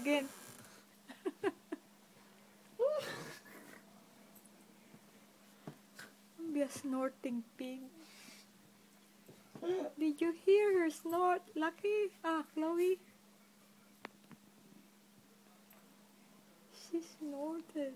again. Be a snorting pig. Did you hear her snort, Lucky? Khloe? She snorted.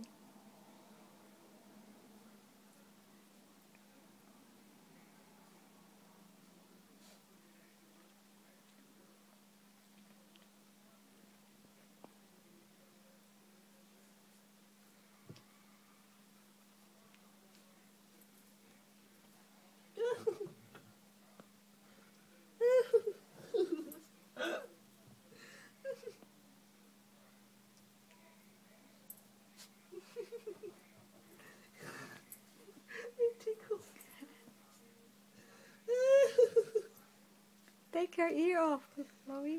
Take her ear off, Khloe.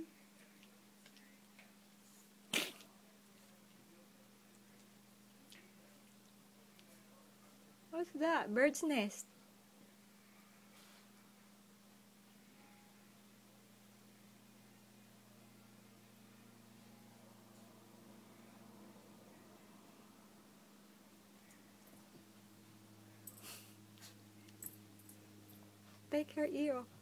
What's that? Bird's nest. Take her ear off.